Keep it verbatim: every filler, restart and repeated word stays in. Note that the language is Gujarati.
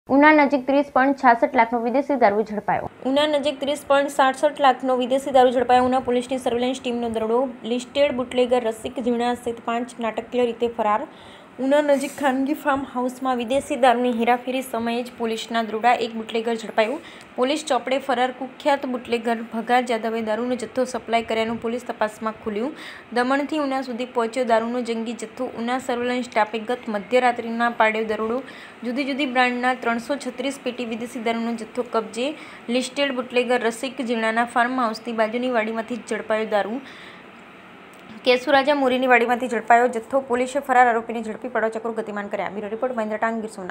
ઉના નજીક ત્રીસ પોઈન્ટ છાસઠ લાખનો વિદેશી દારૂ ઝડપાયો. ઉના નજીક ત્રીસ પોઈન્ટ સાડસઠ લાખનો વિદેશી દારૂ ઝડપાયો. ઉના પોલીસની સર્વેલન્સ ટીમનો દરોડો. લિસ્ટેડ બુટલેગર રસિક ઝીણા સહિત પાંચ નાટકીય રીતે ફરાર. ઉના નજીક ખાનગી ફાર્મ હાઉસમાં વિદેશી દારૂની હેરાફેરી સમયે જ પોલીસના દરોડા એક બુટલેગર ઝડપાયો. પોલીસ ચોપડે ફરાર કુખ્યાત બુટલેગર ભગા જાદવે દારૂનો જથ્થો સપ્લાય કર્યાનું પોલીસ તપાસમાં ખુલ્યું. દમણથી ઉના સુધી પહોંચ્યો દારૂનો જંગી જથ્થો. ઉના સર્વેલન્સ સ્ટાફે ગત મધ્યરાત્રિના પાડ્યો દરોડો. જુદી જુદી બ્રાન્ડના ત્રણસો છત્રીસ પેટી વિદેશી દારૂનો જથ્થો કબજે. લિસ્ટેડ બુટલેગર રસિક ઝીણાના ફાર્મ હાઉસની બાજુની વાડીમાંથી ઝડપાયો દારૂ. કેશુરાજા મોરીની વાડીમાંથી ઝડપાયો જથ્થો. પોલીસે ફરાર આરોપીને ઝડપી પાડવા ચક્રો ગતિમાન કર્યા. Bureau report Mahendra Tank, Gir Somnath.